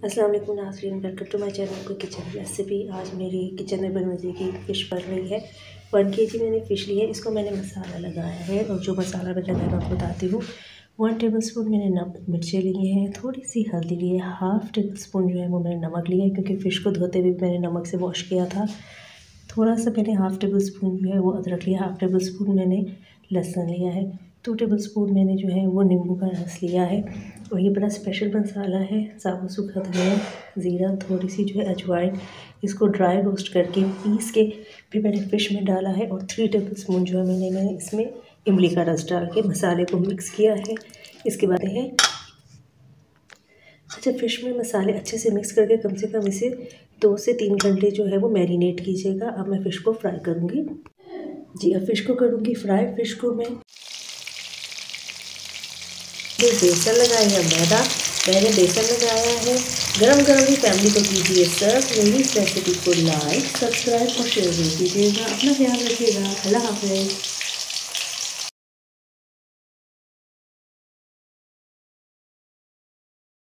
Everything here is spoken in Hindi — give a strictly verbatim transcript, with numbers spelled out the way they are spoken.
अस्सलाम वालेकुम नाज़रीन, वेलकम टू माय चैनल को किचन रेसिपी। आज मेरी किचन में बनमजे की फ़िश बन रही है। वन के जी मैंने फ़िश ली है, इसको मैंने मसाला लगाया है और जो मसाला मैंने लगाया मैं आपको बताती हूँ। वन टेबल स्पून मैंने नमक मिर्चें ली हैं, थोड़ी सी हल्दी ली है, हाफ़ टेबल स्पून जो है वो मैंने नमक लिया है क्योंकि फ़िश को धोते हुए मैंने नमक से वॉश किया था। थोड़ा सा मैंने हाफ़ टेबल स्पून जो है वो अदरक लिया, हाफ़ टेबल स्पून मैंने लहसुन लिया है, टू टेबल स्पून मैंने जो है वो नींबू का रस लिया है। और ये बड़ा स्पेशल मसाला है, साबुत सूखा धनिया, ज़ीरा, थोड़ी सी जो है अजवाइन, इसको ड्राई रोस्ट करके पीस के फिर मैंने फ़िश में डाला है। और थ्री टेबल स्पून जो है मैंने मैंने इसमें इमली का रस डाल के मसाले को मिक्स किया है। इसके बाद है अच्छा, फ़िश में मसाले अच्छे से मिक्स करके कम से कम इसे दो से तीन घंटे जो है वो मैरिनेट कीजिएगा। अब मैं फ़िश को फ्राई करूँगी। जी, अब फ़िश को करूँगी फ्राई। फ़िश को मैं बेसन लगाया है, मैदा, मैंने बेसन लगाया है। गरम गरम ही फैमिली को कीजिए सर्व। मेरी इस रेसिपी को लाइक, सब्सक्राइब और शेयर कीजिएगा। अपना ख्याल रखिएगा। अल्लाह हाफ़िज़।